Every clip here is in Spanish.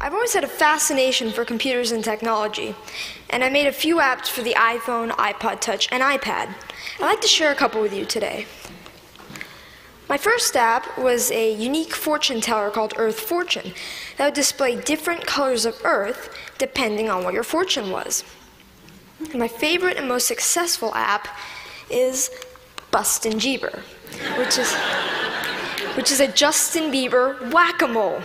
I've always had a fascination for computers and technology, and I made a few apps for the iPhone, iPod Touch, and iPad. I'd like to share a couple with you today. My first app was a unique fortune teller called Earth Fortune that would display different colors of Earth depending on what your fortune was. And my favorite and most successful app is Bustin' Jeeber, which is a Justin Bieber whack-a-mole.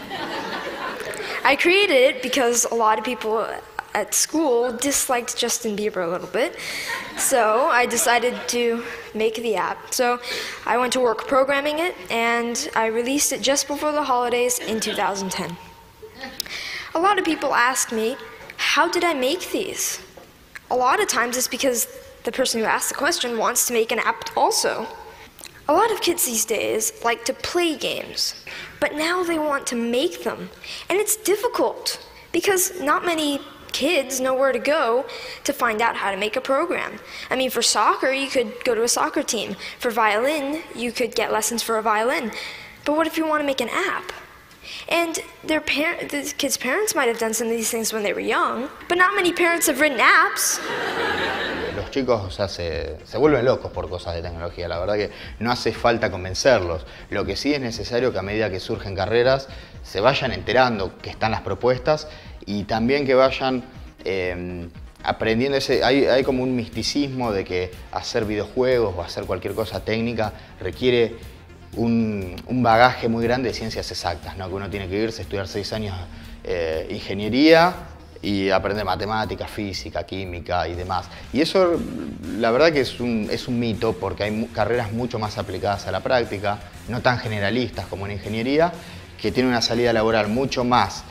I created it because a lot of people at school disliked Justin Bieber a little bit, so I decided to make the app. So I went to work programming it, and I released it just before the holidays in 2010. A lot of people ask me, how did I make these? A lot of times it's because the person who asked the question wants to make an app also. A lot of kids these days like to play games, but now they want to make them. And it's difficult because not many kids know where to go to find out how to make a program. I mean, for soccer, you could go to a soccer team. For violin, you could get lessons for a violin. But what if you want to make an app? And the kids' parents might have done some of these things when they were young, but not many parents have written apps. Los chicos, o sea, se vuelven locos por cosas de tecnología. La verdad que no hace falta convencerlos. Lo que sí es necesario que a medida que surgen carreras se vayan enterando que están las propuestas y también que vayan aprendiendo. Hay como un misticismo de que hacer videojuegos o hacer cualquier cosa técnica requiere un bagaje muy grande de ciencias exactas, ¿no? Que uno tiene que irse a estudiar 6 años ingeniería y aprender matemática, física, química y demás. Y eso, la verdad que es un mito, porque hay carreras mucho más aplicadas a la práctica, no tan generalistas como en ingeniería, que tienen una salida laboral mucho más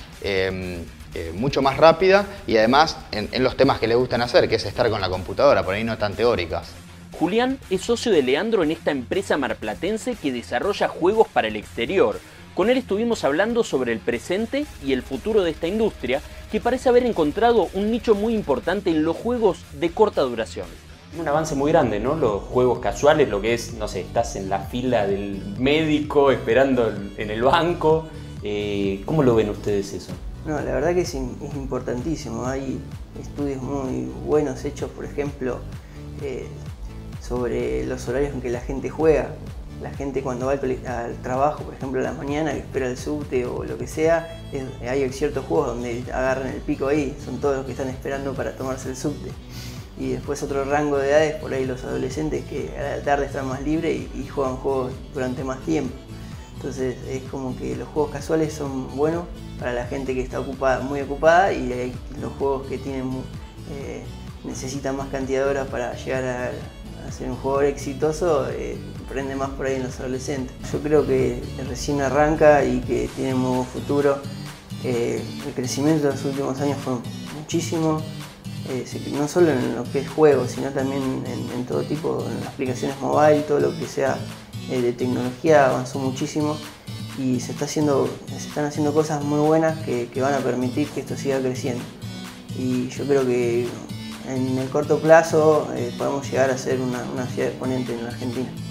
rápida y además en los temas que les gustan hacer, que es estar con la computadora, por ahí no tan teóricas. Julián es socio de Leandro en esta empresa marplatense que desarrolla juegos para el exterior. Con él estuvimos hablando sobre el presente y el futuro de esta industria, que parece haber encontrado un nicho muy importante en los juegos de corta duración. Un avance muy grande, ¿no? Los juegos casuales, lo que es, no sé, estás en la fila del médico esperando en el banco. ¿Cómo lo ven ustedes eso? No, la verdad que es importantísimo. Hay estudios muy buenos hechos, por ejemplo, sobre los horarios en que la gente juega. La gente cuando va al trabajo, por ejemplo, a la mañana, que espera el subte o lo que sea, hay ciertos juegos donde agarran el pico ahí, son todos los que están esperando para tomarse el subte. Y después otro rango de edades, por ahí los adolescentes que a la tarde están más libres y juegan juegos durante más tiempo. Entonces es como que los juegos casuales son buenos para la gente que está muy ocupada, y hay los juegos que necesitan más cantidad de horas para llegar a ser un jugador exitoso, prende más por ahí en los adolescentes. Yo creo que recién arranca y que tiene muy buen futuro. El crecimiento de los últimos años fue muchísimo, no solo en lo que es juegos, sino también en todo tipo, en las aplicaciones mobile, todo lo que sea de tecnología avanzó muchísimo y se están haciendo cosas muy buenas que van a permitir que esto siga creciendo. Y yo creo que en el corto plazo podemos llegar a ser una ciudad exponente en la Argentina.